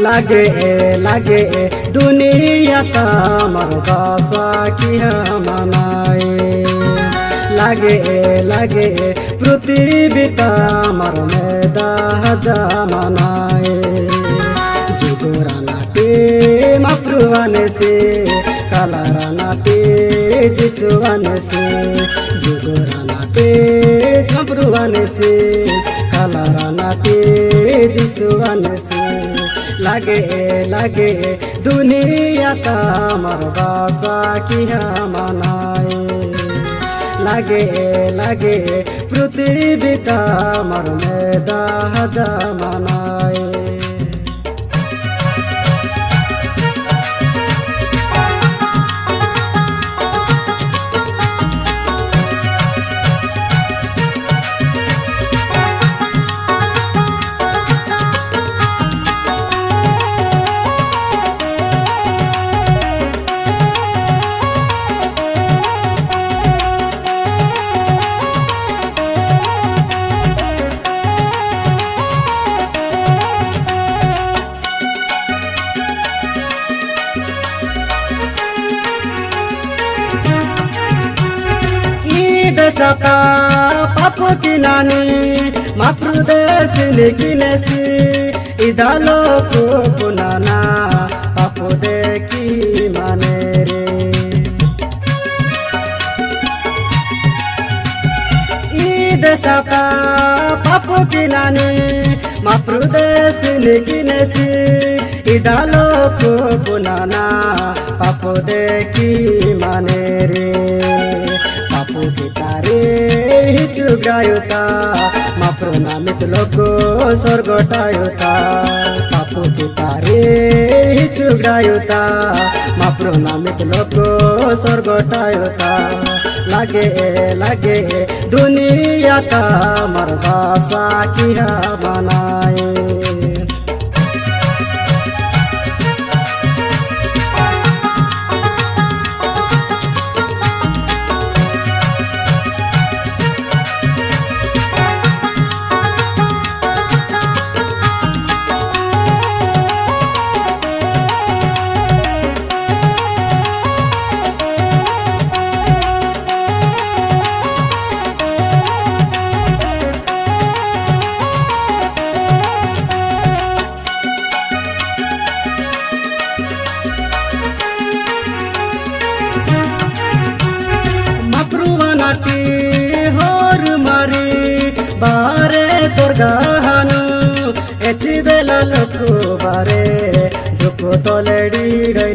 लागे दुनिया तामर बासा किया मनाए लागे पृथ्वी तामर मेदा मनाए जुगोरा नाटे माप्रुवाने से कालारा नाटे जिसुवाने से जुगोरा नाटे माप्रुवाने से कालारा नाटे जिसुवाने से लागे दुनिया तामर बासा किया मनाए लागे पृथ्वी तामर मेदा मनाए दशता पापु किनानी मातृदेश लिखिनेसी इदालो को पुनाना पापु देखी माने रे दशता पापु किनानी मातृदेश लिखिनेसी इदालो को पुनाना पापु देखी माने रे पापु कितारे हिचुगायुता माप्रो नामित लोको स्वर्गटायुता पापु कितारे हिचुगायुता माप्रो नामित लोको स्वर्गटायुता लागे दुनिया तामर बासा किया मनाए होर मारी बारे तोर गाहानु एची बेला लोको बारे दुखो तोलेडी